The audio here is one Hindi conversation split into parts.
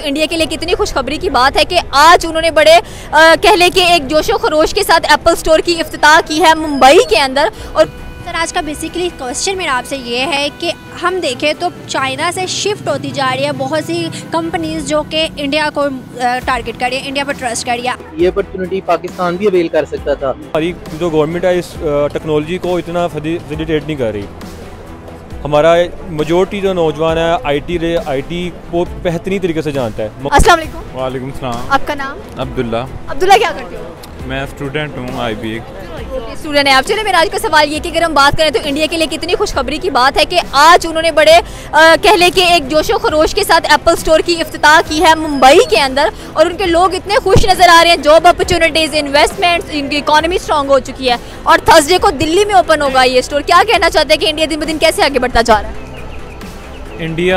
तो इंडिया के लिए कितनी खुशखबरी की बात है कि आज उन्होंने बड़े कह लें कि एक जोशो खरोश के साथ एप्पल स्टोर की इफ्तिताह की है मुंबई के अंदर। और सर आज का बेसिकली क्वेश्चन मेरा आपसे ये है कि हम देखें तो चाइना से शिफ्ट होती जा रही है बहुत सी कंपनीज जो कि इंडिया को टारगेट कर रही है, इंडिया पर ट्रस्ट कर रही है। ये अपॉर्चुनिटी पाकिस्तान भी अवेल कर सकता था। हमारी जो गवर्नमेंट है इस टेक्नोलॉजी को इतना फैसिलिटेट नहीं कर रही। हमारा मेजोरिटी जो नौजवान है आईटी को बेहतरीन तरीके से जानता है। अस्सलाम वालेकुम। वालेकुम सलाम। आपका नाम? अब्दुल्ला। अब्दुल्ला, क्या करते हो? मैं स्टूडेंट हूँ IB। स्टूडेंट है आप। चलिए मेरा आज का सवाल ये कि अगर हम बात करें तो इंडिया के लिए कितनी खुशखबरी की बात है कि आज उन्होंने बड़े कह लें कि एक जोशो खरोश के साथ एप्पल स्टोर की इफ्तिताह की है मुंबई के अंदर। और उनके लोग इतने खुश नजर आ रहे हैं, जॉब अपॉर्चुनिटीज, इन्वेस्टमेंट, इनकी इकॉनमी स्ट्रांग हो चुकी है और थर्सडे को दिल्ली में ओपन होगा ये स्टोर। क्या कहना चाहते हैं कि इंडिया दिन ब दिन कैसे आगे बढ़ता जा रहा है? इंडिया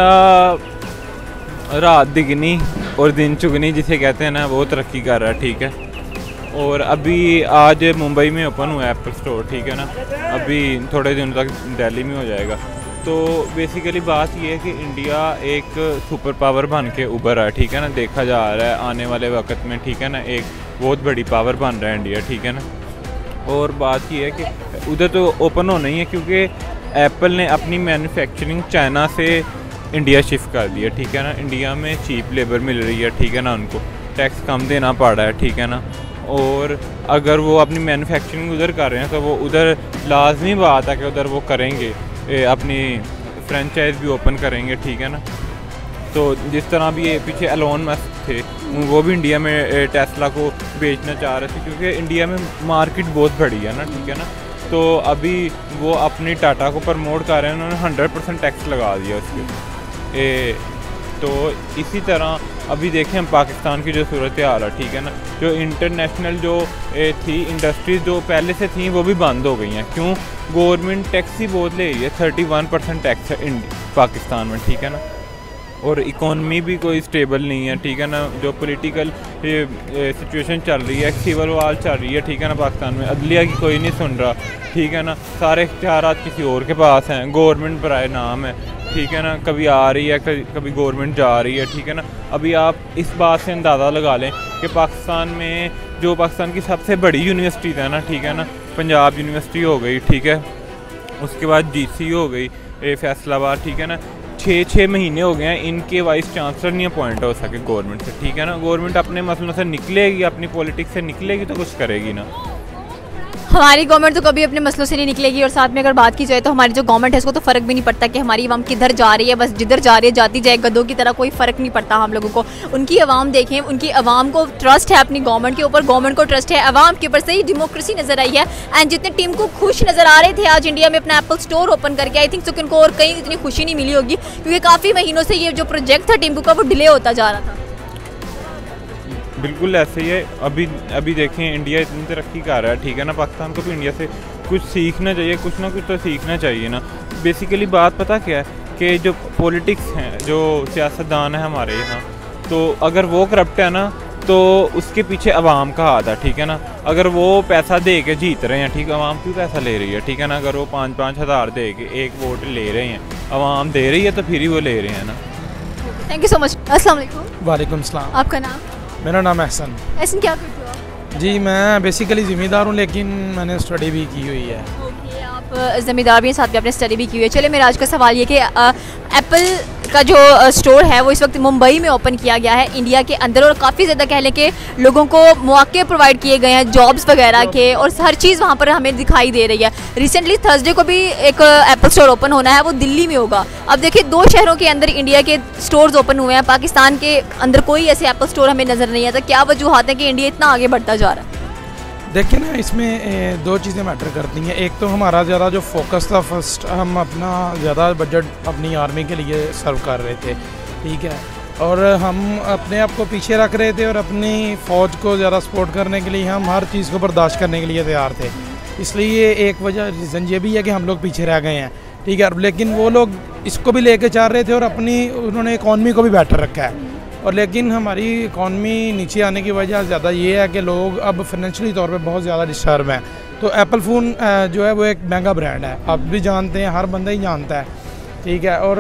रात दिगनी और दिन चुगनी जिसे कहते हैं ना, वो तरक्की कर रहा है, ठीक है। और अभी आज मुंबई में ओपन हुआ है एप्पल स्टोर, ठीक है ना। अभी थोड़े दिनों तक दिल्ली में हो जाएगा। तो बेसिकली बात ये है कि इंडिया एक सुपर पावर बन के उभर रहा है, ठीक है ना। देखा जा रहा है आने वाले वक्त में, ठीक है ना, एक बहुत बड़ी पावर बन रहा है इंडिया, ठीक है ना। और बात ये है कि उधर तो ओपन होना ही है क्योंकि एप्पल ने अपनी मैन्युफैक्चरिंग चाइना से इंडिया शिफ्ट कर दिया, ठीक है ना। इंडिया में चीप लेबर मिल रही है, ठीक है ना, उनको टैक्स कम देना पड़ रहा है, ठीक है ना। और अगर वो अपनी मैन्युफैक्चरिंग उधर कर रहे हैं तो वो उधर लाजमी बात है कि उधर वो करेंगे, अपनी फ्रेंचाइज भी ओपन करेंगे, ठीक है ना। तो जिस तरह भी ये पीछे एलोन मस्क थे, वो भी इंडिया में टेस्ला को बेचना चाह रहे थे क्योंकि इंडिया में मार्केट बहुत बड़ी है ना, ठीक है ना। तो अभी वो अपनी टाटा को प्रमोट कर रहे हैं, उन्होंने 100% टैक्स लगा दिया उसके। तो इसी तरह अभी देखें हम पाकिस्तान की जो सूरत हाल है, ठीक है ना। जो इंटरनेशनल जो थी इंडस्ट्रीज जो पहले से थी वो भी बंद हो गई हैं। क्यों? गवर्नमेंट टैक्स ही बहुत ले रही है, 31% टैक्स है पाकिस्तान में, ठीक है ना। और इकॉनमी भी कोई स्टेबल नहीं है, ठीक है ना। जो पॉलिटिकल सिचुएशन चल रही है, सिविल वार चल रही है, ठीक है ना। पाकिस्तान में अदलिया की कोई नहीं सुन रहा, ठीक है ना। सारे इख्तियारात किसी और के पास हैं, गवर्नमेंट बराए नाम है, ठीक है ना। कभी आ रही है, कभी गवर्नमेंट जा रही है, ठीक है ना। अभी आप इस बात से अंदाज़ा लगा लें कि पाकिस्तान में जो पाकिस्तान की सबसे बड़ी यूनिवर्सिटी है ना, ठीक है ना, पंजाब यूनिवर्सिटी हो गई, ठीक है। उसके बाद GC हो गई फैसलाबाद, ठीक है ना। 6 महीने हो गए हैं इनके वाइस चांसलर नहीं अपॉइंट हो सके गवर्नमेंट से, ठीक है ना। गवर्नमेंट अपने मसलों से निकलेगी, अपनी पॉलिटिक्स से निकलेगी तो कुछ करेगी ना। हमारी गवर्नमेंट तो कभी अपने मसलों से नहीं निकलेगी। और साथ में अगर बात की जाए तो हमारी जो गवर्नमेंट है उसको तो फ़र्क भी नहीं पड़ता कि हमारी आवाम किधर जा रही है, बस जिधर जा रही है जाती जाए, गधों की तरह कोई फ़र्क नहीं पड़ता हम लोगों को। उनकी आवाम देखें, उनकी आवाम को ट्रस्ट है अपनी गवर्नमेंट के ऊपर, गवर्नमेंट को ट्रस्ट है आवाम के ऊपर। सही डेमोक्रेसी नज़र आई है। एंड जितने टीम को खुश नज़र आ रहे थे आज इंडिया में अपना एप्पल स्टोर ओपन करके, आई थिंक सो उनको और कहीं इतनी खुशी नहीं मिली होगी क्योंकि काफ़ी महीनों से ये जो प्रोजेक्ट था टीम का वो डिले होता जा रहा था। बिल्कुल ऐसे ही है। अभी देखें इंडिया इतनी तरक्की कर रहा है, ठीक है ना। पाकिस्तान को भी इंडिया से कुछ सीखना चाहिए, कुछ ना कुछ तो सीखना चाहिए ना। बेसिकली बात पता क्या है कि जो पॉलिटिक्स हैं, जो सियासतदान है हमारे यहाँ, तो अगर वो करप्ट है ना तो उसके पीछे अवाम का हाथ है, ठीक है ना। अगर वो पैसा दे के जीत रहे हैं, ठीक है, अवाम क्यों पैसा ले रही है, ठीक है ना। अगर वो 5-5 हज़ार दे के एक वोट ले रहे हैं, अवाम दे रही है तो फिर ही वो ले रहे हैं ना। Thank you so much. अस्सलाम वालेकुम। वालेकुम सलाम। आपका नाम? मेरा नाम एहसन। एहसन, क्या करते हो आप? जी मैं बेसिकली ज़िम्मेदार हूँ लेकिन मैंने स्टडी भी की हुई है। ओके, आप ज़िम्मेदार भी हैं, साथ में आपने स्टडी भी की हुई है। चलिए मेरा आज का सवाल ये कि एप्पल का जो स्टोर है वो इस वक्त मुंबई में ओपन किया गया है इंडिया के अंदर और काफ़ी ज़्यादा कह लें कि लोगों को मौके प्रोवाइड किए गए हैं जॉब्स वगैरह के और हर चीज़ वहाँ पर हमें दिखाई दे रही है। रिसेंटली थर्सडे को भी एक एप्पल स्टोर ओपन होना है, वो दिल्ली में होगा। अब देखिए 2 शहरों के अंदर इंडिया के स्टोर्स ओपन हुए हैं, पाकिस्तान के अंदर कोई ऐसे एप्पल स्टोर हमें नज़र नहीं आता। क्या वजूहत है कि इंडिया इतना आगे बढ़ता जा रहा है? देखिए ना, इसमें 2 चीज़ें मैटर करती हैं। एक तो हमारा ज़्यादा जो फोकस था, फर्स्ट हम अपना ज़्यादा बजट अपनी आर्मी के लिए सर्व कर रहे थे, ठीक है, और हम अपने आप को पीछे रख रहे थे और अपनी फ़ौज को ज़्यादा सपोर्ट करने के लिए हम हर चीज़ को बर्दाश्त करने के लिए तैयार थे। इसलिए एक वजह रीज़न ये भी है कि हम लोग पीछे रह गए हैं, ठीक है। लेकिन वो लोग इसको भी लेके चाह रहे थे और अपनी उन्होंने इकॉनमी को भी बेटर रखा है। और लेकिन हमारी इकॉनमी नीचे आने की वजह ज़्यादा ये है कि लोग अब फाइनेंशियली तौर पे बहुत ज़्यादा डिस्टर्ब हैं। तो एप्पल फ़ोन जो है वो एक महंगा ब्रांड है, आप भी जानते हैं, हर बंदा ही जानता है। ठीक है। और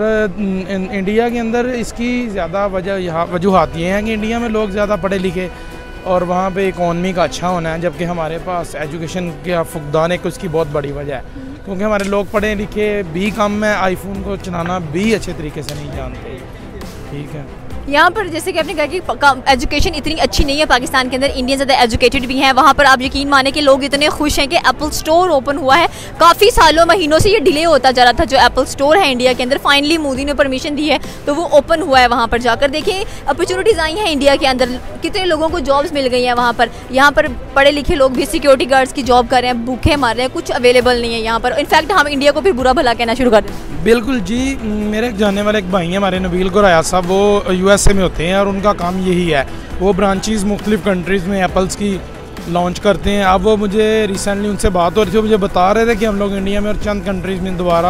इंडिया के अंदर इसकी ज़्यादा वजूहात ये हैं कि इंडिया में लोग ज़्यादा पढ़े लिखे और वहाँ पे इकॉनमी का अच्छा होना है, जबकि हमारे पास एजुकेशन का फुकदान एक उसकी बहुत बड़ी वजह है, क्योंकि हमारे लोग पढ़े लिखे भी कम है, आईफोन को चलाना भी अच्छे तरीके से नहीं जानते। ठीक है। यहाँ पर जैसे कि आपने कहा कि एजुकेशन इतनी अच्छी नहीं है पाकिस्तान के अंदर, इंडियन ज़्यादा एजुकेटेड भी हैं। वहाँ पर आप यकीन माने कि लोग इतने खुश हैं कि एप्पल स्टोर ओपन हुआ है। काफ़ी सालों महीनों से ये डिले होता जा रहा था जो एप्पल स्टोर है इंडिया के अंदर, फाइनली मोदी ने परमिशन दी है तो वो ओपन हुआ है। वहाँ पर जाकर देखिए अपॉर्चुनिटीज़ आई हैं इंडिया के अंदर, कितने लोगों को जॉब्स मिल गई हैं वहाँ पर। यहाँ पर पढ़े लिखे लोग भी सिक्योरिटी गार्ड्स की जॉब कर रहे हैं, भूखे मार रहे हैं, कुछ अवेलेबल नहीं है यहाँ पर। इनफैक्ट हम इंडिया को भी बुरा भला कहना शुरू कर दें। बिल्कुल जी, मेरे जानने वाले एक भाई हैं हमारे नबील गुराया साहब, वो यूएसए में होते हैं और उनका काम यही है, वो ब्रांचेस मुख्तलिफ कंट्रीज़ में एप्पल्स की लॉन्च करते हैं। अब वो मुझे रिसेंटली उनसे बात हो रही थी, मुझे बता रहे थे कि हम लोग इंडिया में और चंद कंट्रीज़ में दोबारा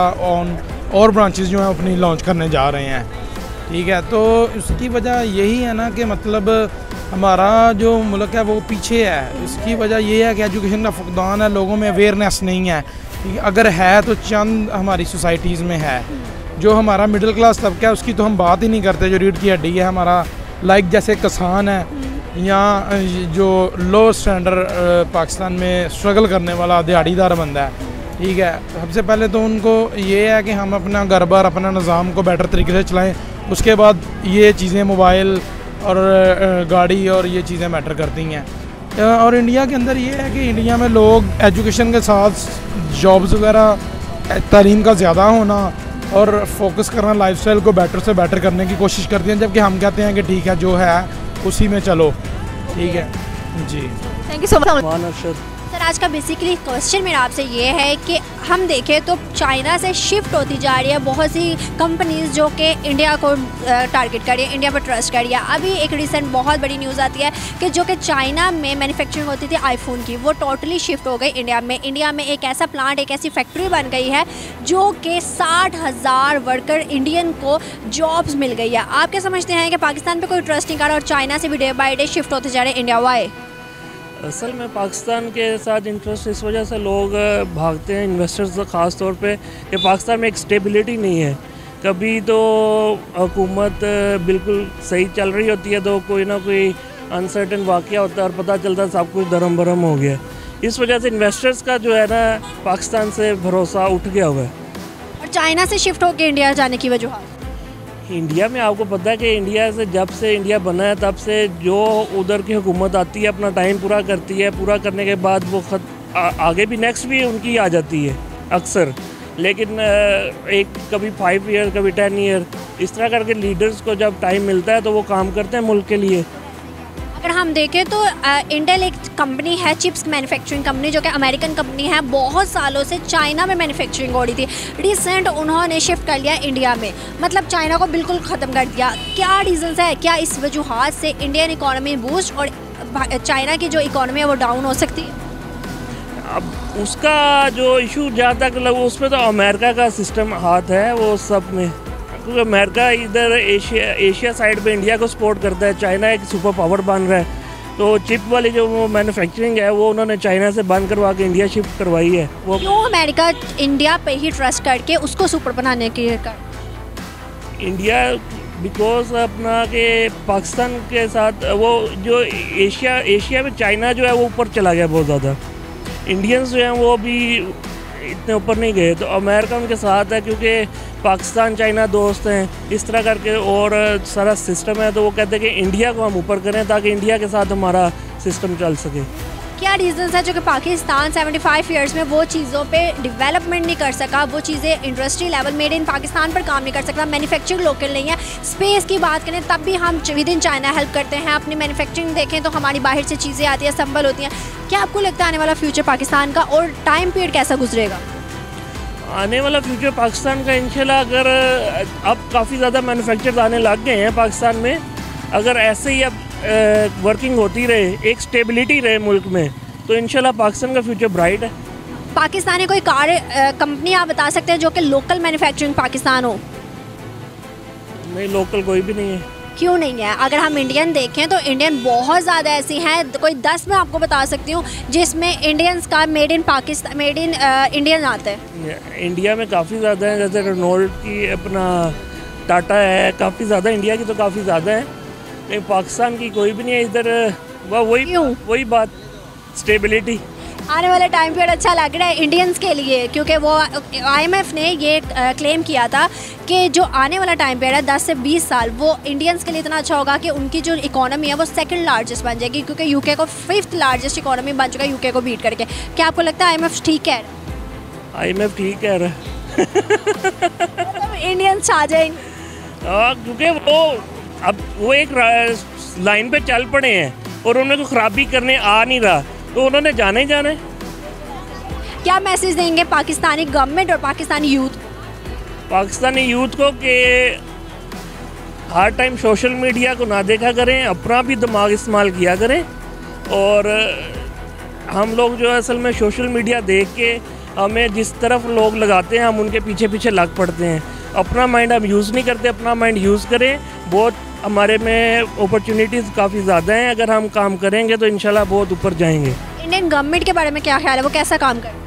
और ब्रांचेस जो हैं अपनी लॉन्च करने जा रहे हैं। ठीक है, तो उसकी वजह यही है ना कि मतलब हमारा जो मुल्क है वो पीछे है। इसकी वजह ये है कि एजुकेशन का फुकदान है, लोगों में अवेयरनेस नहीं है। अगर है तो चंद हमारी सोसाइटीज़ में है। जो हमारा मिडिल क्लास तबका है उसकी तो हम बात ही नहीं करते, जो रीढ़ की हड्डी है हमारा, लाइक जैसे किसान है या जो लो स्टैंडर्ड पाकिस्तान में स्ट्रगल करने वाला दिहाड़ीदार बंदा है। ठीक है, सबसे पहले तो उनको ये है कि हम अपना घर बार अपना निज़ाम को बेटर तरीके से चलाएं, उसके बाद ये चीज़ें मोबाइल और गाड़ी और ये चीज़ें मैटर करती हैं। और इंडिया के अंदर ये है कि इंडिया में लोग एजुकेशन के साथ जॉब्स वगैरह, तालीम का ज़्यादा होना और फोकस करना, लाइफस्टाइल को बेटर से बेटर करने की कोशिश करते हैं, जबकि हम कहते हैं कि ठीक है जो है उसी में चलो। ठीक है जी, thank you so much. Sir, आज का बेसिकली क्वेश्चन मेरा आपसे ये है कि हम देखें तो चाइना से शिफ्ट होती जा रही है बहुत सी कंपनीज जो कि इंडिया को टारगेट कर रही है, इंडिया पर ट्रस्ट कर रही है। अभी एक रिसेंट बहुत बड़ी न्यूज़ आती है कि जो कि चाइना में मैन्युफैक्चरिंग होती थी आईफोन की, वो टोटली शिफ्ट हो गई इंडिया में। इंडिया में एक ऐसा प्लांट, एक ऐसी फैक्ट्री बन गई है जो कि 60,000 वर्कर इंडियन को जॉब्स मिल गई है। आप क्या समझते हैं कि पाकिस्तान पर कोई ट्रस्ट नहीं कर रहा और चाइना से भी डे बाई डे शिफ्ट होते जा रहे हैं इंडिया? वाई? असल में पाकिस्तान के साथ इंटरेस्ट इस वजह से लोग भागते हैं, इन्वेस्टर्स ख़ास तौर पे, कि पाकिस्तान में एक स्टेबिलिटी नहीं है। कभी तो हुकूमत बिल्कुल सही चल रही होती है तो कोई ना कोई अनसर्टन वाक़या होता है और पता चलता है सब कुछ धर्म भरम हो गया। इस वजह से इन्वेस्टर्स का जो है ना पाकिस्तान से भरोसा उठ गया हुआ है। और चाइना से शिफ्ट होकर इंडिया जाने की वजह? इंडिया में आपको पता है कि इंडिया से जब से इंडिया बना है तब से जो उधर की हुकूमत आती है अपना टाइम पूरा करती है, पूरा करने के बाद वो आगे भी नेक्स्ट भी उनकी आ जाती है अक्सर। लेकिन एक कभी 5 ईयर कभी 10 ईयर इस तरह करके लीडर्स को जब टाइम मिलता है तो वो काम करते हैं मुल्क के लिए। अगर हम देखें तो इंटेल एक कंपनी है, चिप्स मैन्युफैक्चरिंग कंपनी, जो कि अमेरिकन कंपनी है, बहुत सालों से चाइना में मैन्युफैक्चरिंग हो रही थी। रिसेंट उन्होंने शिफ्ट कर लिया इंडिया में, मतलब चाइना को बिल्कुल ख़त्म कर दिया। क्या रीज़न्स है? क्या इस वजूहात से इंडियन इकॉनमी बूस्ट और चाइना की जो इकॉनमी है वो डाउन हो सकती है? अब उसका जो इशू जहाँ तक उसमें तो अमेरिका का सिस्टम हाथ है वो सब में, क्योंकि अमेरिका इधर एशिया साइड पे इंडिया को सपोर्ट करता है। चाइना एक सुपर पावर बन रहा है, तो चिप वाली जो मैन्युफैक्चरिंग है वो उन्होंने चाइना से बंद करवा के इंडिया शिफ्ट करवाई है। वो क्यों अमेरिका इंडिया पे ही ट्रस्ट करके उसको सुपर बनाने की इंडिया बिकॉज अपना के पाकिस्तान के साथ वो जो एशिया में चाइना जो है वो ऊपर चला गया बहुत ज़्यादा। इंडियंस जो हैं वो भी इतने ऊपर नहीं गए, तो अमेरिका उनके साथ है क्योंकि पाकिस्तान चाइना दोस्त हैं इस तरह करके और सारा सिस्टम है। तो वो कहते हैं कि इंडिया को हम ऊपर करें ताकि इंडिया के साथ हमारा सिस्टम चल सके। क्या रीज़न्स है जो कि पाकिस्तान 75 ईयर्स में वो चीज़ों पे डेवलपमेंट नहीं कर सका, वो चीज़ें industry level made in Pakistan पर काम नहीं कर सकता, मैन्युफैक्चरिंग लोकल नहीं है। स्पेस की बात करें तब भी हम विद इन चाइना हेल्प करते हैं, अपनी मैन्युफैक्चरिंग देखें तो हमारी बाहर से चीज़ें आती हैं, संभल होती हैं। क्या आपको लगता है आने वाला फ्यूचर पाकिस्तान का और टाइम पीरियड कैसा गुजरेगा? आने वाला फ्यूचर पाकिस्तान का इंशाल्लाह, अगर अब काफ़ी ज़्यादा मैन्युफैक्चरर्स आने लग गए हैं पाकिस्तान में, अगर ऐसे ही अब वर्किंग होती रहे, एक स्टेबिलिटी रहे मुल्क में, तो इंशाल्लाह पाकिस्तान का फ्यूचर ब्राइट है। पाकिस्तान में कोई कार कंपनी आप बता सकते हैं जो कि लोकल मैन्युफैक्चरिंग पाकिस्तान हो? नहीं, लोकल कोई भी नहीं है। क्यों नहीं है? अगर हम इंडियन देखें तो इंडियन बहुत ज़्यादा ऐसी हैं, कोई 10 मैं आपको बता सकती हूँ जिसमें इंडियंस का made in Pakistan, made in Indian आता है। इंडिया में काफ़ी ज़्यादा है, जैसे रेनॉल्ट की, अपना टाटा है, काफ़ी ज़्यादा इंडिया की तो काफ़ी ज़्यादा है, लेकिन पाकिस्तान की कोई भी नहीं है इधर। वही बात, स्टेबिलिटी। आने वाला टाइम पीरियड अच्छा लग रहा है इंडियंस के लिए, क्योंकि वो IMF ने ये क्लेम किया था कि जो आने वाला टाइम पीरियड है 10 से 20 साल, वो इंडियंस के लिए इतना अच्छा होगा कि उनकी जो इकोनॉमी है वो सेकंड लार्जेस्ट बन जाएगी, क्योंकि यूके को 5th लार्जेस्ट इकोनॉमी बन चुका है यूके को बीट करके। क्या आपको लगता है IMF ठीक कह रहा है? IMF ठीक कह रहा है। मतलब इंडियंस आ जाएंगे, क्योंकि वो एक लाइन पे चल पड़े हैं और उन्हें कोई खराबी करने आ नहीं रहा, तो उन्होंने जाना ही जाना है। क्या मैसेज देंगे पाकिस्तानी गवर्नमेंट और पाकिस्तानी यूथ को कि हर टाइम सोशल मीडिया को ना देखा करें, अपना भी दिमाग इस्तेमाल किया करें। और हम लोग जो है असल में सोशल मीडिया देख के हमें जिस तरफ लोग लगाते हैं हम उनके पीछे पीछे लग पड़ते हैं। अपना माइंड हम यूज़ नहीं करते, अपना माइंड यूज़ करें। बहुत हमारे में अपॉर्चुनिटीज़ काफ़ी ज़्यादा हैं, अगर हम काम करेंगे तो इंशाल्लाह बहुत ऊपर जाएंगे। इंडियन गवर्नमेंट के बारे में क्या ख्याल है, वो कैसा काम कर?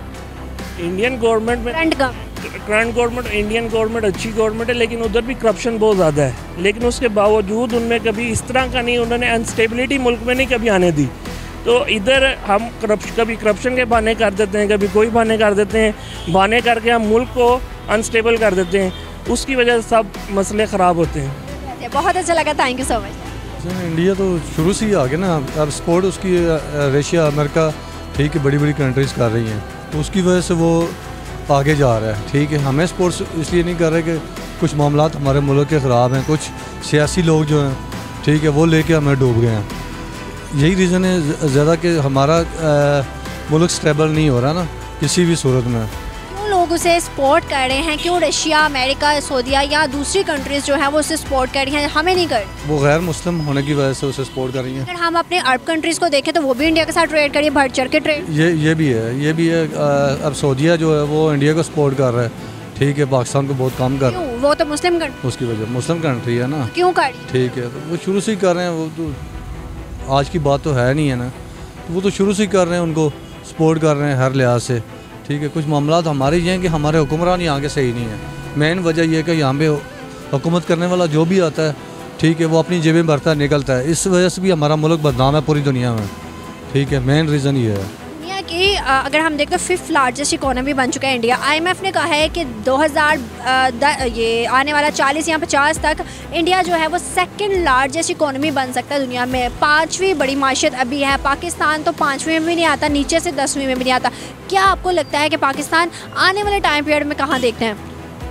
इंडियन गवर्नमेंट में करंट गवर्नमेंट, इंडियन गवर्नमेंट अच्छी गवर्नमेंट है, लेकिन उधर भी करप्शन बहुत ज़्यादा है। लेकिन उसके बावजूद उनमें कभी इस तरह का नहीं, उन्होंने अनस्टेबिलिटी मुल्क में नहीं कभी आने दी। तो इधर हम कभी करप्शन के बहाने कर देते हैं, कभी कोई बहाने कर देते हैं, बहाने करके हम मुल्क को अनस्टेबल कर देते हैं, उसकी वजह से सब मसले ख़राब होते हैं। बहुत अच्छा लगा, thank you so much. India तो शुरू से ही आ गया ना, अब सपोर्ट उसकी रशिया, अमेरिका, ठीक है, बड़ी बड़ी कंट्रीज़ कर रही हैं, तो उसकी वजह से वो आगे जा रहा है। ठीक है, हमें सपोर्ट्स इसलिए नहीं कर रहे कि कुछ मामलात हमारे मुल्क के ख़राब हैं, कुछ सियासी लोग जो हैं, ठीक है, वो लेके हमें डूब गए हैं। यही रीज़न है ज़्यादा कि हमारा मुल्क स्टेबल नहीं हो रहा ना किसी भी सूरत में। क्यों लोग उसे सपोर्ट कर रहे हैं? क्यों रशिया, अमेरिका, सऊदीया या दूसरी कंट्रीज़ जो हैं वो उसे सपोर्ट कर रही हैं, हमें नहीं कर? वो गैर मुस्लिम होने की वजह से उसे सपोर्ट कर रही हैं। अगर हम अपने अरब कंट्रीज़ को देखें तो वो भी इंडिया के साथ ट्रेड करिए, बढ़ चढ़ के ट्रेड। ये भी है। अब सऊदीया जो है वो इंडिया को सपोर्ट कर रहा है, ठीक है, पाकिस्तान को बहुत कम कर। वो तो मुस्लिम कंट्री, उसकी वजह मुस्लिम कंट्री है ना, क्यों कर? ठीक है, तो वो शुरू से ही कर रहे हैं, वो तो आज की बात तो है नहीं है ना, तो वो तो शुरू से ही कर रहे हैं, उनको सपोर्ट कर रहे हैं हर लिहाज से। ठीक है, कुछ मामलात हमारे ये हैं कि हमारे हुक्मरान यहाँ के सही नहीं है। मेन वजह यह है कि यहाँ पे हुकूमत करने वाला जो भी आता है, ठीक है, वो अपनी जेबें भरता है, निकलता है। इस वजह से भी हमारा मुल्क बदनाम है पूरी दुनिया में। ठीक है, मेन रीज़न ये है। दुनिया की अगर हम देखें तो 5th लार्जेस्ट इकोनॉमी बन चुका है इंडिया। IMF ने कहा है कि 2000 ये आने वाला 40 या 50 तक इंडिया जो है वो सेकंड लार्जेस्ट इकोनॉमी बन सकता है दुनिया में। 5वीं बड़ी माशियत अभी है, पाकिस्तान तो 5वीं में भी नहीं आता, नीचे से 10वीं में भी नहीं आता। क्या आपको लगता है कि पाकिस्तान आने वाले टाइम पीरियड में कहाँ देखते हैं?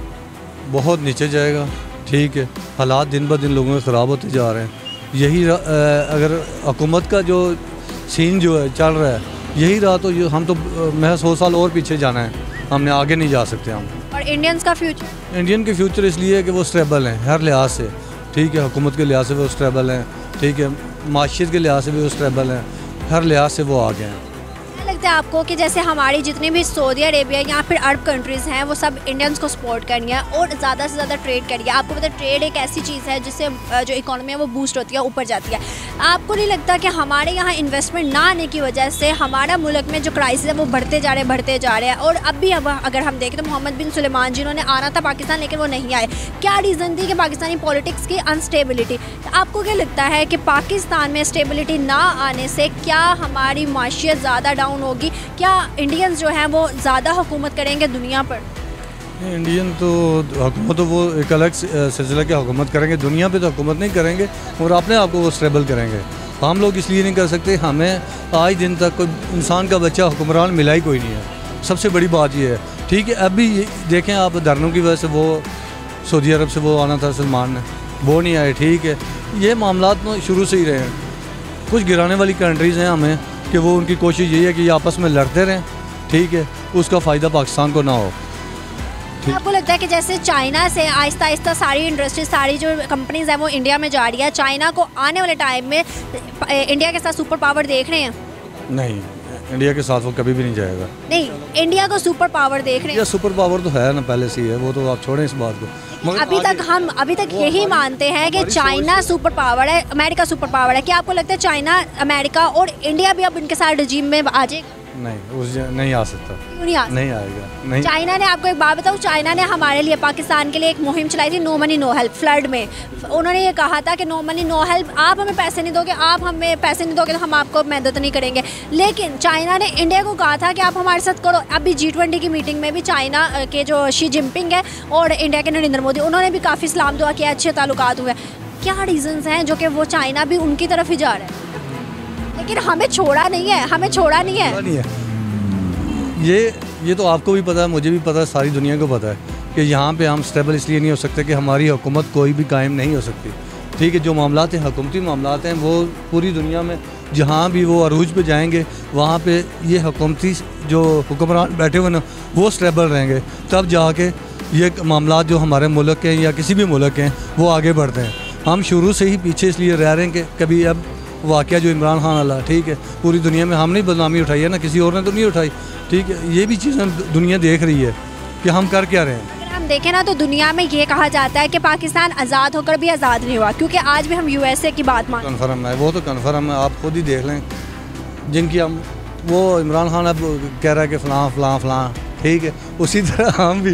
बहुत नीचे जाएगा। ठीक है, हालात दिन ब दिन लोगों के ख़राब होते जा रहे हैं। यही अगर हुकूमत का जो सीन जो है चल रहा है, यही रहा तो हम तो महज 100 साल और पीछे जाना है, हमने आगे नहीं जा सकते हम। और इंडियंस का फ्यूचर? इंडियन के फ्यूचर इसलिए है कि वो स्टेबल हैं हर लिहाज से। ठीक है, हुकूमत के लिहाज से वो स्टेबल हैं, ठीक है, माशियत के लिहाज से भी वो स्टेबल हैं, हर लिहाज से वो आगे हैं। लगता है आपको कि जैसे हमारी जितनी भी सऊदी अरेबिया या फिर अरब कंट्रीज़ हैं वो सब इंडियंस को सपोर्ट करनी है और ज़्यादा से ज़्यादा ट्रेड करिए? आपको पता है ट्रेड एक ऐसी चीज़ है जिससे जो इकोनॉमी है वो बूस्ट होती है, ऊपर जाती है। आपको नहीं लगता कि हमारे यहाँ इन्वेस्टमेंट ना आने की वजह से हमारा मुल्क में जो क्राइसिस है वो बढ़ते जा रहे हैं? और अब भी अगर हम देखें तो मोहम्मद बिन सुलेमान जिन्होंने आना था पाकिस्तान लेकिन वो नहीं आए, क्या रीज़न थी? कि पाकिस्तानी पॉलिटिक्स की अनस्टेबिलिटी। आपको क्या लगता है कि पाकिस्तान में स्टेबिलिटी ना आने से क्या हमारी माशियत ज़्यादा डाउन होगी? क्या इंडियंस जो हैं वो ज़्यादा हुकूमत करेंगे दुनिया पर? इंडियन तो हुकूमत तो वो एक अलग सिलसिला की हुकूमत करेंगे, दुनिया पे तो हुकूमत नहीं करेंगे और अपने आप को वो स्टेबल करेंगे। हम लोग इसलिए नहीं कर सकते, हमें आज दिन तक कोई इंसान का बच्चा हुक्मरान मिला ही कोई नहीं है। सबसे बड़ी बात ये है। ठीक है, अभी देखें आप, धरनों की वजह से वो सऊदी अरब से वो आना था सलमान ने, वो नहीं आए। ठीक है, ये मामलात तो शुरू से ही रहे हैं। कुछ गिराने वाली कंट्रीज़ हैं हमें कि वो उनकी कोशिश यही है कि ये आपस में लड़ते रहें, ठीक है, उसका फ़ायदा पाकिस्तान को ना हो। आपको लगता है कि जैसे चाइना से आहिस्ता आहिस्ता सारी इंडस्ट्री, सारी जो कंपनीज हैं वो इंडिया में जा रही है, चाइना को आने वाले टाइम में इंडिया के साथ सुपर पावर देख रहे हैं? नहीं, इंडिया के साथ वो कभी भी नहीं जाएगा। नहीं, इंडिया को सुपर पावर देख रहे इंडिया हैं। सुपर पावर तो है ना, पहले से ही है, वो तो आप छोड़ें इस बात को। मगर अभी तक यही मानते हैं कि चाइना सुपर पावर है, अमेरिका सुपर पावर है। क्या आपको लगता है चाइना, अमेरिका और इंडिया भी अब इनके साथ रजीम में आ जाएगा? नहीं आ सकता, नहीं आएगा नहीं। चाइना ने, आपको एक बात बताऊँ, चाइना ने हमारे लिए, पाकिस्तान के लिए एक मुहिम चलाई थी, no money no help. Flood में उन्होंने ये कहा था कि नो मनी नो हेल्प, आप हमें पैसे नहीं दोगे, आप हमें पैसे नहीं दोगे तो हम आपको मदद नहीं करेंगे। लेकिन चाइना ने इंडिया को कहा था कि आप हमारे साथ करो। अभी G20 की मीटिंग में भी चाइना के जो शी जिनपिंग है और इंडिया के नरेंद्र मोदी, उन्होंने भी काफ़ी सलाम दुआ किया, अच्छे ताल्लुकात हुए। क्या रीज़न्स हैं जो कि वो चाइना भी उनकी तरफ ही जा रहा है, लेकिन हमें छोड़ा नहीं है। ये तो आपको भी पता है, मुझे भी पता है, सारी दुनिया को पता है कि यहाँ पे हम स्टेबल इसलिए नहीं हो सकते कि हमारी हुकूमत कोई भी कायम नहीं हो सकती। ठीक है, जो मामलात हैं, हुकूमती मामलात हैं, वो पूरी दुनिया में जहाँ भी वो अरूज पे जाएंगे वहाँ पे ये हुकूमती जो हुक्मरान बैठे हुए ना, वो स्टेबल रहेंगे, तब जाके ये मामलात जो हमारे मुल्क के या किसी भी मुल्क के हैं वो आगे बढ़ते हैं। हम शुरू से ही पीछे इसलिए रह रहे हैं कि कभी अब वाक़या जो इमरान खान वाला, ठीक है, पूरी दुनिया में हमने बदनामी उठाई है ना, किसी और ने तो नहीं उठाई। ठीक है, ये भी चीज़ें दुनिया देख रही है कि हम कर क्या रहे हैं। अगर हम देखें ना तो दुनिया में ये कहा जाता है कि पाकिस्तान आज़ाद होकर भी आज़ाद नहीं हुआ, क्योंकि आज भी हम USA की बात मान। कन्फर्म है, वो तो कन्फर्म है, आप खुद ही देख लें। जिनकी हम वो इमरान खान अब कह रहा है कि फ़लाँ, ठीक है, उसी तरह हम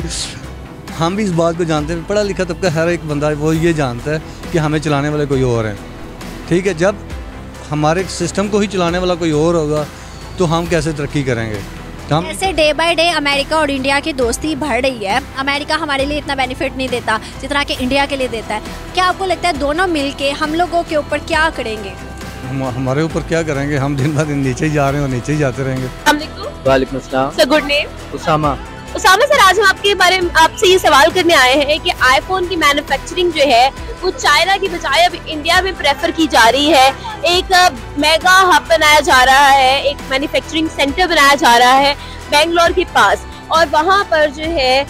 भी इस बात को जानते हैं, पढ़ा लिखा तबका हर एक बंदा वो ये जानता है कि हमें चलाने वाले कोई और हैं। ठीक है, जब हमारे सिस्टम को ही चलाने वाला कोई और होगा तो हम कैसे तरक्की करेंगे। ऐसे डे बाय डे अमेरिका और इंडिया की दोस्ती बढ़ रही है। अमेरिका हमारे लिए इतना बेनिफिट नहीं देता जितना कि इंडिया के लिए देता है। क्या आपको लगता है दोनों मिलके हम लोगों के ऊपर क्या करेंगे? हमारे ऊपर क्या करेंगे? हम दिन ब दिन नीचे ही जा रहे हैं और नीचे ही जाते रहेंगे। वालेकुम अस्सलाम। Sir, good name? Usama sir, आज हम आपके बारे में आपसे ये सवाल करने आए हैं कि आईफोन की मैन्युफैक्चरिंग जो है वो चाइना की बजाय अब इंडिया में प्रेफर की जा रही है। एक मेगा हब बनाया जा रहा है, एक मैन्युफैक्चरिंग सेंटर बनाया जा रहा है बेंगलोर के पास, और वहाँ पर जो है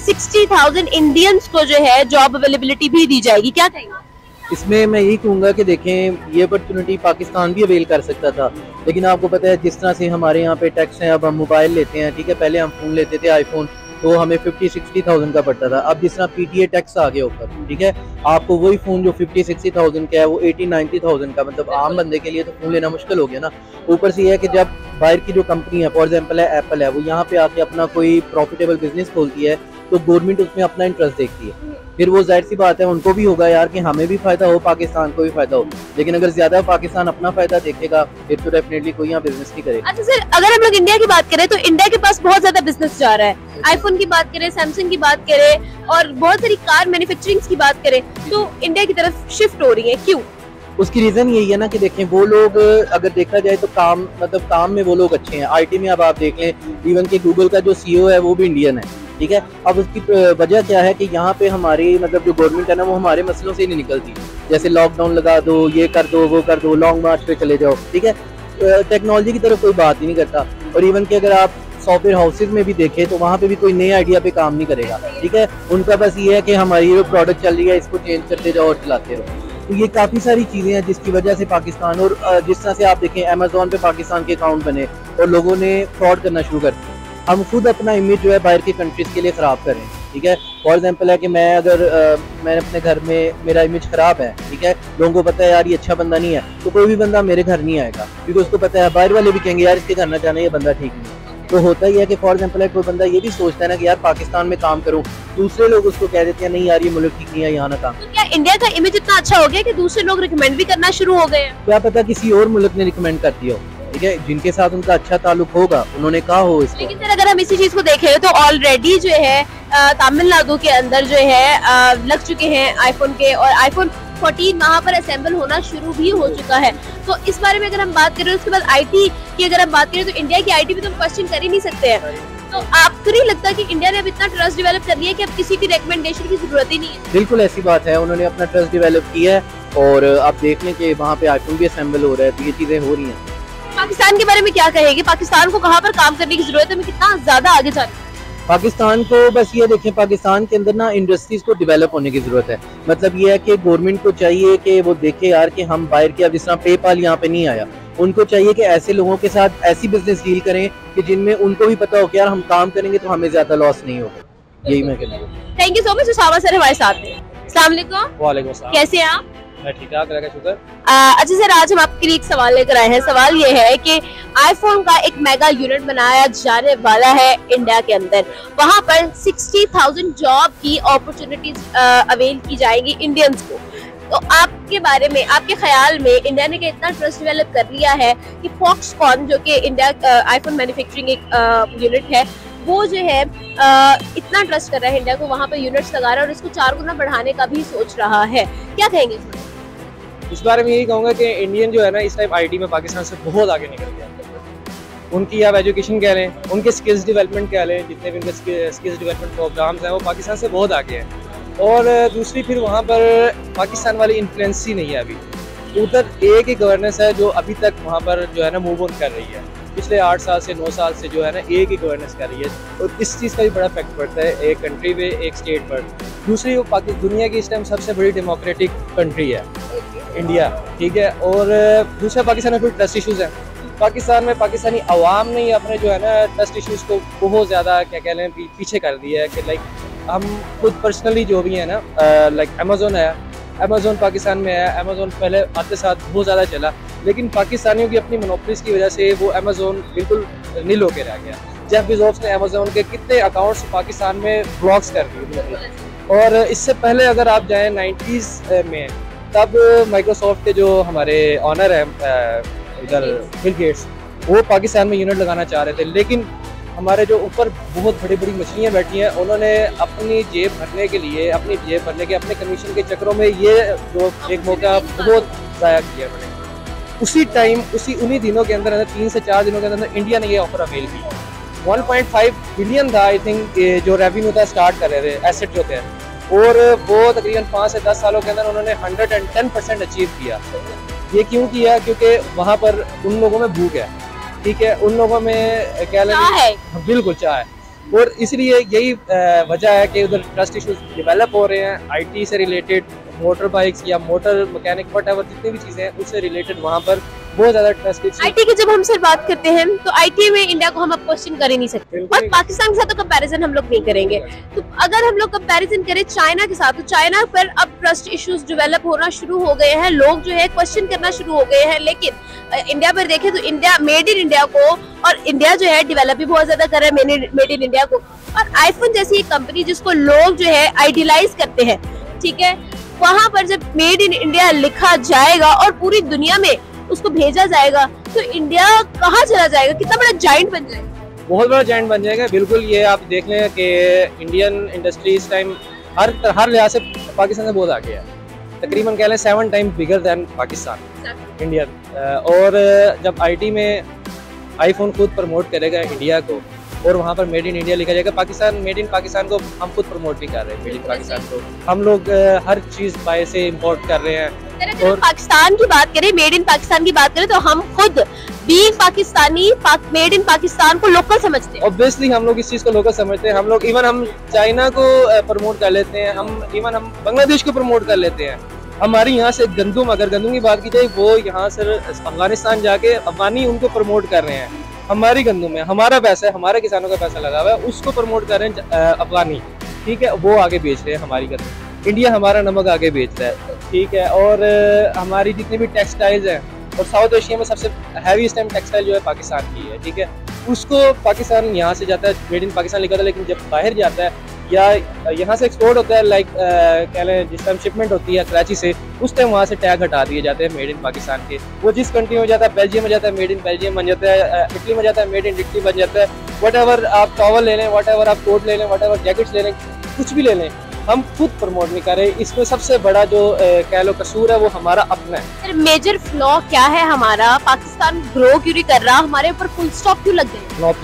60,000 इंडियंस को जो है जॉब अवेलेबिलिटी भी दी जाएगी। क्या कहेंगे इसमें? मैं यही कहूँगा कि देखें, ये अपॉर्चुनिटी पाकिस्तान भी अवेल कर सकता था, लेकिन आपको पता है जिस तरह से हमारे यहाँ पे टैक्स हैं, अब हम मोबाइल लेते हैं, ठीक है, पहले हम फ़ोन लेते थे आईफोन, तो हमें 50-60,000 का पड़ता था। अब जिस तरह PTA टैक्स आ गया ऊपर, ठीक है, आपको वही फ़ोन जो 50-60,000 का है वो 80-90,000 का, मतलब आम बंदे के लिए तो फ़ोन लेना मुश्किल हो गया ना। ऊपर से ये है कि जब बाहर की जो कंपनी है, फॉर एग्जांपल है एप्पल है, वो यहाँ पे आके अपना कोई प्रॉफिटेबल बिजनेस खोलती है तो गवर्नमेंट उसमें अपना इंटरेस्ट देखती है। फिर वो जाहिर सी बात है उनको भी होगा यार कि हमें भी फायदा हो, पाकिस्तान को भी फायदा हो, लेकिन अगर ज्यादा पाकिस्तान अपना फायदा देखेगा फिर तो डेफिनेटली कोई यहाँ बिजनेस नहीं करेगा। अच्छा सर, अगर हम लोग इंडिया की बात करें तो इंडिया के पास बहुत ज्यादा बिजनेस जा रहा है। आईफोन की बात करें, सैमसंग की बात करें और बहुत सारी कार मैन्युफैक्चरिंग की बात करें तो इंडिया की तरफ शिफ्ट हो रही है, क्यों? उसकी रीजन यही है ना कि देखें, वो लोग अगर देखा जाए तो काम में वो लोग अच्छे हैं। IT में अब आप देख लें, इवन कि गूगल का जो CEO है वो भी इंडियन है, ठीक है। अब उसकी वजह क्या है कि यहाँ पे हमारी मतलब जो गवर्नमेंट है ना वो हमारे मसलों से नहीं निकलती। जैसे लॉकडाउन लगा दो, ये कर दो, वो कर दो, लॉन्ग मार्च पे चले जाओ, ठीक है, टेक्नोलॉजी की तरफ कोई बात ही नहीं करता। और इवन कि अगर आप सॉफ्टवेयर हाउसेज में भी देखें तो वहाँ पे भी कोई नए आइडिया पे काम नहीं करेगा, ठीक है। उनका बस ये है कि हमारी जो प्रोडक्ट चल रही है इसको चेंज करते जाओ और चलाते रहो। तो ये काफ़ी सारी चीज़ें हैं जिसकी वजह से पाकिस्तान, और जिस तरह से आप देखें अमेज़ॉन पे पाकिस्तान के अकाउंट बने और लोगों ने फ्रॉड करना शुरू कर दिया। हम खुद अपना इमेज जो है बाहर की कंट्रीज़ के लिए ख़राब कर रहे हैं, ठीक है। फॉर एग्जांपल है कि मैं अपने घर में मेरा इमेज ख़राब है, ठीक है, लोगों को पता है यार ये अच्छा बंदा नहीं है, तो कोई भी बंदा मेरे घर नहीं आएगा, क्योंकि उसको पता है बाहर वाले भी कहेंगे यार इसके घर ना जाना, ये बंदा ठीक नहीं। तो होता ही है कि फॉर एग्जांपल है कोई बंदा ये भी सोचता है ना कि यार पाकिस्तान में काम करूं, दूसरे लोग उसको कह देते हैं नहीं यार ये मुल्क ठीक नहीं है, यहाँ ना काम। तो क्या इंडिया का इमेज इतना अच्छा हो गया कि दूसरे लोग रिकमेंड भी करना शुरू हो गए हैं? क्या पता किसी और मुल्क ने रिकमेंड कर दिया हो, ठीक है, जिनके साथ उनका अच्छा ताल्लुक होगा, उन्होंने कहा हो इसको। लेकिन सर अगर हम इसी चीज को देखें तो ऑलरेडी जो है तमिलनाडु के अंदर जो है लग चुके हैं आईफोन के, और आईफोन 14 वहाँ पर असेंबल होना शुरू भी हो चुका है। तो इस बारे में अगर हम बात करें, उसके बाद IT की अगर हम बात करें तो इंडिया की IT भी तो हम क्वेश्चन कर ही नहीं सकते हैं। तो आपको नहीं लगता कि इंडिया ने अब इतना ट्रस्ट डेवलप कर लिया है कि अब किसी की रिकमेंडेशन की जरूरत ही नहीं है? बिल्कुल ऐसी बात है, उन्होंने अपना ट्रस्ट डेवलप किया है और आप देख लें कि वहाँ पे आईफोन भी असेंबल हो रहा है, तो ये चीजें हो रही हैं। पाकिस्तान के बारे में क्या कहेंगे? पाकिस्तान को कहाँ पर काम करने की जरूरत है, हमें कितना ज्यादा आगे जाना है? पाकिस्तान को बस ये देखें, पाकिस्तान के अंदर ना इंडस्ट्रीज को डेवलप होने की जरूरत है। मतलब ये है कि गवर्नमेंट को चाहिए कि वो देखे यार कि हम बाहर के, अब जिस तरह पेपाल यहाँ पे नहीं आया, उनको चाहिए कि ऐसे लोगों के साथ ऐसी बिजनेस डील करें कि जिनमें उनको भी पता हो कि यार हम काम करेंगे तो हमें ज्यादा लॉस नहीं होगा। यही मैं कहना हूँ। Thank you so much Usama sir हमारे साथ हैं। अस्सलाम वालेकुम। वालेकुम सलाम। कैसे हैं आप? मैं ठीक ठाक, लगा शुक्र। अच्छा सर, आज हम आपके लिए एक सवाल लेकर आए हैं। सवाल ये है कि आईफोन का एक मेगा यूनिट बनाया जाने वाला है इंडिया के अंदर, वहां पर 60,000 जॉब की अपॉर्चुनिटीज अवेल की जाएंगी इंडियंस को। तो आपके बारे में, आपके ख्याल में इंडिया ने इतना ट्रस्ट डेवलप कर लिया है कि फॉक्सकॉन जो कि इंडिया आईफोन मैन्युफैक्चरिंग एक यूनिट है, वो जो है इतना ट्रस्ट कर रहा है इंडिया को, वहाँ पे यूनिट्स लगा रहा है और इसको 4 गुना बढ़ाने का भी सोच रहा है। क्या कहेंगे इस बारे में? यही कहूँगा कि इंडियन जो है ना इस टाइम आईटी में पाकिस्तान से बहुत आगे निकल गया। उनकी आप एजुकेशन कह लें, उनके स्किल्स डेवलपमेंट कह लें, जितने भी उनके स्किल्स डेवलपमेंट प्रोग्राम्स हैं वो पाकिस्तान से बहुत आगे हैं। और दूसरी फिर वहाँ पर पाकिस्तान वाली इन्फ्लुएंस ही नहीं है अभी। उधर एक ही गवर्नेंस है जो अभी तक वहाँ पर जो है ना मूव ऑन कर रही है। पिछले 8 साल से 9 साल से जो है ना एक ही गवर्नेंस कर रही है और इस चीज़ का भी बड़ा इफेक्ट पड़ता है एक कंट्री पे, एक स्टेट पर। दूसरी वो दुनिया की इस टाइम सबसे बड़ी डेमोक्रेटिक कंट्री है इंडिया, ठीक है। और दूसरा पाकिस्तान में फिर ट्रस्ट इशूज़ हैं। पाकिस्तान में पाकिस्तानी अवाम ने अपने जो है ना ट्रस्ट इशूज़ को बहुत ज़्यादा क्या कह लें पीछे कर दिया है कि लाइक हम खुद पर्सनली जो भी है ना लाइक अमेज़ोन है, अमेज़ोन पाकिस्तान में है। अमेज़ोन पहले आते साथ बहुत ज़्यादा चला, लेकिन पाकिस्तानियों की अपनी मोनोपोलीज की वजह से वो अमेज़ोन बिल्कुल नील होकर रह गया। जेफ बेज़ोस ने अमेज़ोन के कितने अकाउंट्स पाकिस्तान में ब्लॉक्स कर दिए। और इससे पहले अगर आप जाएँ 90s में, तब माइक्रोसॉफ्ट के जो हमारे ऑनर हैं इधर बिल गेट्स, वो पाकिस्तान में यूनिट लगाना चाह रहे थे, लेकिन हमारे जो ऊपर बहुत बड़ी बड़ी मछलियाँ बैठी हैं, उन्होंने अपनी जेब भरने के लिए, अपनी जेब भरने के अपने कमीशन के चक्करों में ये जो एक मौका बहुत ज़ाया किया उन्होंने। उसी टाइम उन्हीं दिनों के अंदर 3 से 4 दिनों के अंदर इंडिया ने ये ऑफर अवेल किया। 1.5 बिलियन था आई थिंक जो रेवेन्यू था स्टार्ट कर रहे थे एसेट जो थे, और वो तकरीबन 5 से 10 सालों के अंदर उन्होंने 110% अचीव किया। ये क्यों किया? क्योंकि वहाँ पर उन लोगों में भूख है, ठीक है, उन लोगों में क्या है, बिल्कुल चाह है। और इसलिए यही वजह है कि उधर ट्रस्ट इशूज डेवलप हो रहे हैं। आईटी से रिलेटेड मोटर बाइक्स या मोटर मैकेनिक वट जितनी भी चीज़ें हैं उससे रिलेटेड वहाँ पर बहुत ज़्यादा ट्रस्ट इशूज। आईटी की जब हम सर बात करते हैं तो आईटी में इंडिया को हम अब क्वेश्चन कर ही नहीं सकते, और पाकिस्तान के साथ तो कंपैरिजन हम लोग नहीं करेंगे। तो अगर हम लोग कंपैरिजन करें चाइना के साथ, तो चाइना पर अब ट्रस्ट इश्यूज डेवलप होना शुरू हो गए हैं, लोग जो है क्वेश्चन करना शुरू हो गए हैं। लेकिन इंडिया पर देखें तो इंडिया मेड इन इंडिया को, और इंडिया जो है डेवलप भी बहुत ज्यादा कर रहा है मेड इन इंडिया को। और आईफोन जैसी एक कंपनी जिसको लोग जो है आइडियलाइज करते हैं, ठीक है, वहां पर जब मेड इन इंडिया लिखा जाएगा और पूरी दुनिया में उसको भेजा जाएगा, तो इंडिया कहाँ चला जाएगा? कितना बड़ा जाइंट बन जाएगा? बहुत बड़ा जाइंट बन जाएगा, बिल्कुल। ये आप देख लें कि इंडियन इंडस्ट्री इस टाइम हर लिहाज से पाकिस्तान से बहुत आगे है। तकरीबन कह लें 7 time bigger than Pakistan India. और जब आईटी में आईफोन खुद प्रमोट करेगा इंडिया को और वहाँ पर मेड इन इंडिया लिखा जाएगा, पाकिस्तान मेड इन पाकिस्तान को हम खुद प्रमोट भी कर रहे हैं। मेड इन पाकिस्तान को हम लोग हर चीज़ बाहर से इम्पोर्ट कर रहे हैं। और पाकिस्तान की बात करें, मेड इन पाकिस्तान की बात करें, तो हम खुद being Pakistani made in Pakistan को लोकल समझते हैं। ऑब्वियसली हम लोग इस चीज़ को लोकल समझते हैं। हम लोग इवन हम चाइना को प्रमोट कर लेते हैं, हम इवन हम बांग्लादेश को प्रमोट कर लेते हैं। हमारी यहाँ से गंदम, अगर गंदम की बात की जाए, वो यहाँ से अफगानिस्तान जाके अफगानी उनको प्रमोट कर रहे हैं। हमारी गंदम है, हमारा पैसा है, हमारे किसानों का पैसा लगा हुआ है, उसको प्रमोट कर रहे हैं अफगानी, ठीक है, वो आगे बेच रहे हैं हमारी गंदम। इंडिया हमारा नमक आगे बेच रहा है, ठीक है। और हमारी जितनी भी टेक्सटाइल्स हैं, और साउथ एशिया में सबसे हैवी टाइम टेक्सटाइल जो है पाकिस्तान की है, ठीक है, उसको पाकिस्तान यहाँ से जाता है, मेड इन पाकिस्तान लिखा था, लेकिन जब बाहर जाता है या यहाँ से एक्सपोर्ट होता है, लाइक कह लें जिस टाइम शिपमेंट होती है कराची से, उस टाइम वहाँ से टैग हटा दिए जाते हैं मेड इन पाकिस्तान के। वो जिस कंट्री में जाता है, बेल्जियम में जाता है मेड इन बेल्जियम बन जाता है, इटली में जाता है मेड इन इटली बन जाता है। वट आप टॉवल ले लें, वट आप कोट ले लें, वट जैकेट्स ले लें, कुछ भी ले लें, हम खुद प्रमोट नहीं कर रहे। इसमें सबसे बड़ा जो कह लो कसूर है वो हमारा अपना है। मेजर फ्लॉ क्या है हमारा? पाकिस्तान ग्रो क्यों नहीं कर रहा? हमारे ऊपर फुल स्टॉप क्यों लग गए? नो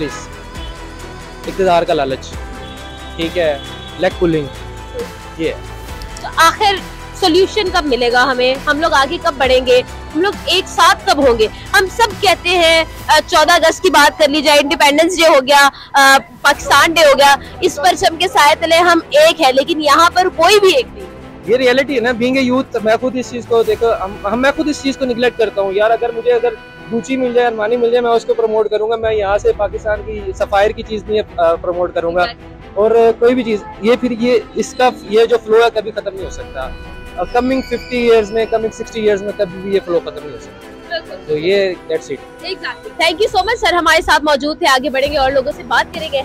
प्लीज, इक़्तिदार का लालच, ठीक है, लेग पुलिंग, ये। तो आखिर सॉल्यूशन कब मिलेगा हमें? हम लोग आगे कब बढ़ेंगे? हम लोग एक साथ कब होंगे? हम सब कहते हैं 14 अगस्त की बात कर ली जाए, इंडिपेंडेंस डे हो गया, पाकिस्तान डे हो गया, इस परचम के साए तले हम एक है, लेकिन यहाँ पर कोई भी एक नहीं। ये रियलिटी है ना, बीइंग ए यूथ। मैं खुद इस चीज़ को देखो, मैं खुद इस चीज़ को निगलेक्ट करता हूँ यार। अगर मुझे गुची मिल जाए, अरमानी मिल जाए, मैं उसको प्रमोट करूंगा। मैं यहाँ से पाकिस्तान की सफायर की चीज़ नहीं प्रमोट करूंगा, और कोई भी चीज़ ये फिर ये जो फ्लो है कभी ख़त्म नहीं हो सकता। कमिंग 50 ईयर्स में, कमिंग 60 ईयर्स में कभी भी ये फ्लो ख़त्म नहीं हो सकता। तो ये that's it. Thank you so much sir, हमारे साथ मौजूद थे। आगे बढ़ेंगे और लोगों से बात करेंगे।